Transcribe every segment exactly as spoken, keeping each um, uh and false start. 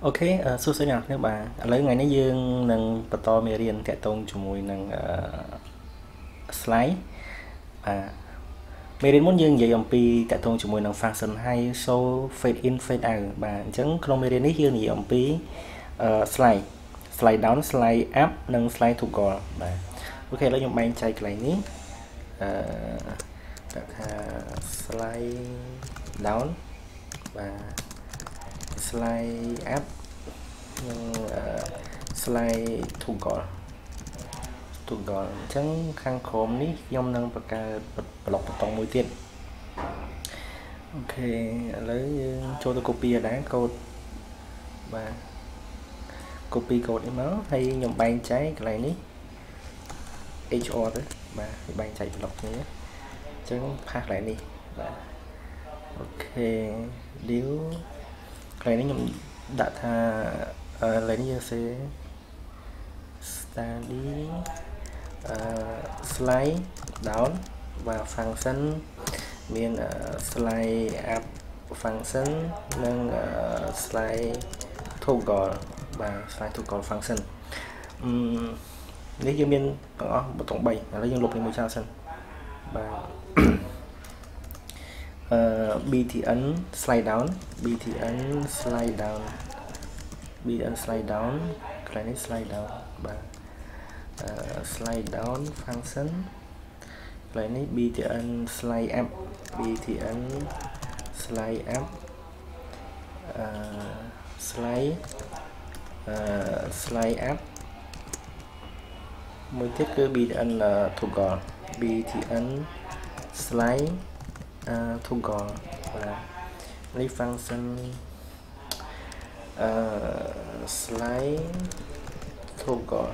អូខេសួស្តីអ្នកនរបាទឥឡូវថ្ងៃនេះយើងនឹងបន្តមេរៀនតាក់ទងជាមួយនឹង slide បាទមេរៀនមុនយើងនិយាយអំពីតាក់ទងជាមួយនឹង function ហើយ show fade in fade out បាទអញ្ចឹងក្នុងមេរៀននេះយើងនិយាយអំពី slide slide down slide up និង slide to goal បាទអូខេឥឡូវខ្ញុំបែងចែកកន្លែងនេះអឺដាក់ថា slide down បាទ slide up និង slide to goal to goal អញ្ចឹងខាងក្រោមនេះខ្ញុំនឹងបង្កើតប្លុកបតុងមួយទៀតអូខេឥឡូវយើងចូលទៅ copy ដែរកូដបាទ copy កូដនេះមកហើយខ្ញុំបែងចែកកន្លែងនេះ hr ទៅបាទបែងចែកប្លុកនេះអញ្ចឹងផាសកន្លែងនេះបាទអូខេ deal កន្លែងនេះខ្ញុំដាក់ថាកន្លែងនេះយើងសេ study slide down và function មាន slide up function និង slide toggle បាទ slide toggle function នេះយើងមានទាំងអស់បតុង3ឥឡូវយើងលុបនេះមួយចោលសិនបាទ btn slide down btn slide down btn slide down កន្លែងនេះ slide down បាទ slide down function កន្លែងនេះ btn slide up btn slide up slide slide up មួយទៀតគឺ btn toggle btn slide toggle បាទនេះ function slide toggle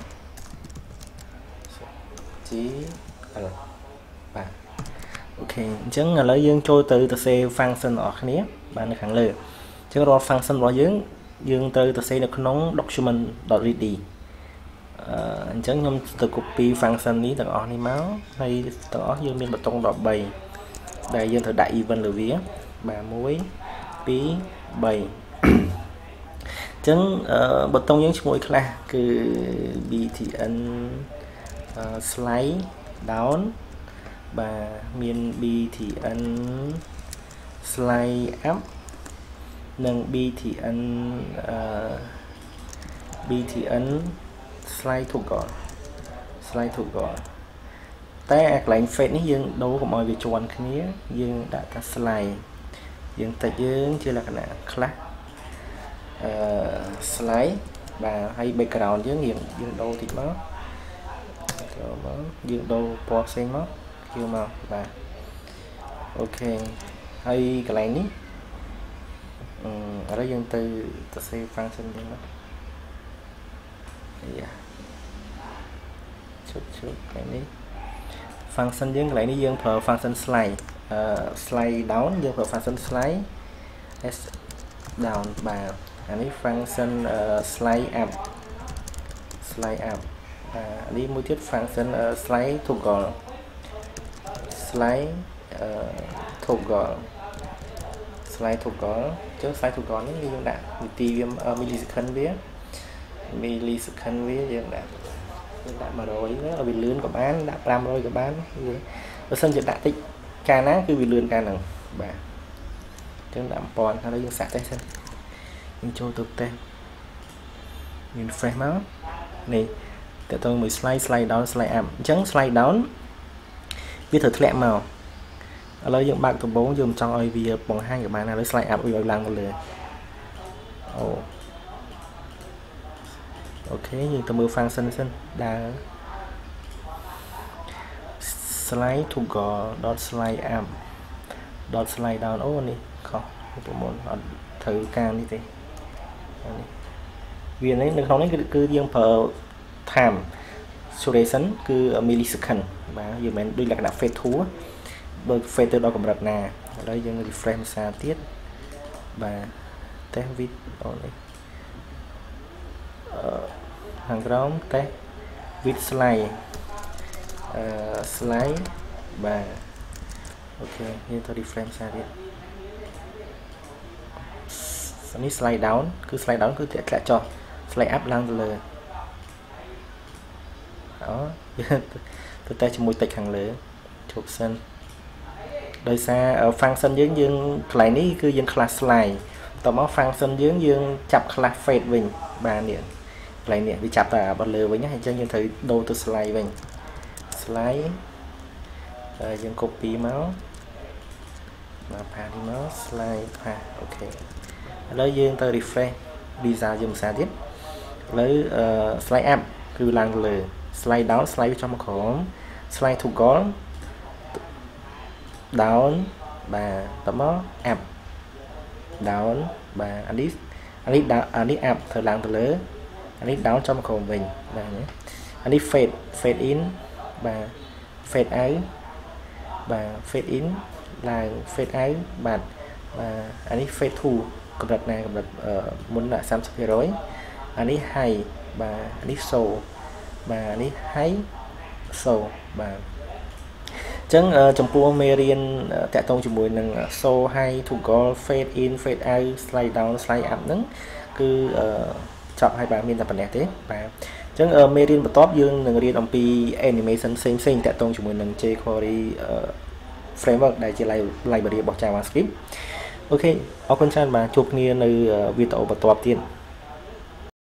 G L បាទអូខេអញ្ចឹងឥឡូវយើងចូលទៅទៅសេ function របស់គ្នាបាទនៅខាងលើអញ្ចឹងរាល់ function របស់យើងយើងត្រូវទៅសេនៅក្នុង document.read អឺអញ្ចឹងខ្ញុំទៅ copy function នេះទាំងអស់នេះមកហើយទាំងអស់យើងមានបតុង13ដែលយើងត្រូវដាក់ event លើវាបាទ1 2 3អញ្ចឹងបតុងយើងឈ្មោះខ្លះគឺ btn slide down បាទមាន btn slide up និង btn btn slide toggle slide toggle តែអាកន្លែង fade នេះយើងដូរកុំឲ្យវាជាន់គ្នាយើងដាក់ថា slide យើងតិចយើងជាលក្ខណៈខ្លះអឺ slide បាទហើយ background យើងយើងយើងដូរតិចមកចូលមកយើងដូរពណ៌ផ្សេងមកយកមកបាទអូខេហើយកន្លែងនេះអឺឥឡូវយើងទៅទៅ save function យើងមកយ៉ាជប់ជប់កន្លែងនេះ function យើងកន្លែងនេះយើងប្រើ function slide អឺ slide down យើងប្រើ function slide s down បាទអានេះ function slide up slide up អានេះមួយទៀត function slide toggle slide toggle slide toggle ចុះ slide toggle នេះយើងដាក់នីតិវា millisecond វា millisecond វាយើងដាក់យើងដាក់100ឲ្យវាលឿនក៏បានដាក់500ក៏បានបើសិនជាដាក់តិចកាលណាគឺវាលឿនកាលហ្នឹងបាទអញ្ចឹងដាក់1000ហើយយើងសាកតេស្តសិនយើងចូលទៅតេស្តមាន fresh មកនេះតើតើមួយ slide slide down slide up អញ្ចឹង slide down វាត្រូវធ្លាក់មកឥឡូវយើងបើកដំបូងយើងមិនចង់ឲ្យវាបង្ហាញក៏បានឥឡូវ slide up វាឲ្យឡើងទៅលើអូអូខេយើងទៅមើល function សិនដើរ slide toggle dot slide up dot slide down អូនេះខុសប្រមូលអត់ត្រូវការនេះទេនេះវានេះនៅក្នុងនេះគឺយើងប្រើ time duration គឺ millisecond បាទយើងមិនដូចលក្ខណៈ fade to បើ fade ទៅដល់កម្រិតណាឥឡូវយើង refresh ភាសាទៀតបាទ test with អូនេះអឺខាងក្រោម test with slide អឺ slide បាទអូខេយើងទៅ refresh ភាសាទៀតនេះ slide down គឺ slide down គឺធ្លាក់ចុះ slide up ឡើងទៅលើអូទៅតែជាមួយតិចខាងលើជប់សិនដោយសារ function យើងយើងកន្លែងនេះគឺយើង class slide តមក function យើងយើងចាប់ class fade វិញបាទនេះកន្លែងនេះវាចាប់តែបត់លើវិញហើយអញ្ចឹងយើងត្រូវដូរទៅ slide វិញ slide ហើយយើង copy មកមកផានេះមក slide ផាអូខេឥឡូវយើងទៅ refresh design យើងភាសាទៀតឥឡូវ slide up គឺឡើងទៅលើ slide down slide ចុះមកក្រោម slide to goal down បាទតមក up down បាទអានេះអានេះអានេះ up ធ្វើឡើងទៅលើអានេះ down ចុះមកក្រោមវិញបាទអានេះ fade fade in បាទ fade out បាទ fade in ឡើង fade out បាទបាទអានេះ fade to កម្រិតណាកម្រិតមុនដាក់ សាមសិបភាគរយ អានេះ high បាទអានេះ low បាទអានេះ high low បាទអញ្ចឹងចំពោះមេរៀនតាក់ទងជាមួយនឹង so high to goal fade in fade out slide down slide up ហ្នឹងគឺចប់ហើយបាទមានតែប៉ុណ្ណេះទេបាទអញ្ចឹងមេរៀនបន្ទាប់យើងនឹងរៀនអំពី animation ផ្សេងផ្សេងតាក់ទងជាមួយនឹង jQuery framework ដែលជា library របស់ JavaScript អូខេអរគុណច្រើនបាទជួបគ្នានៅវីដេអូបន្ទាប់ទៀត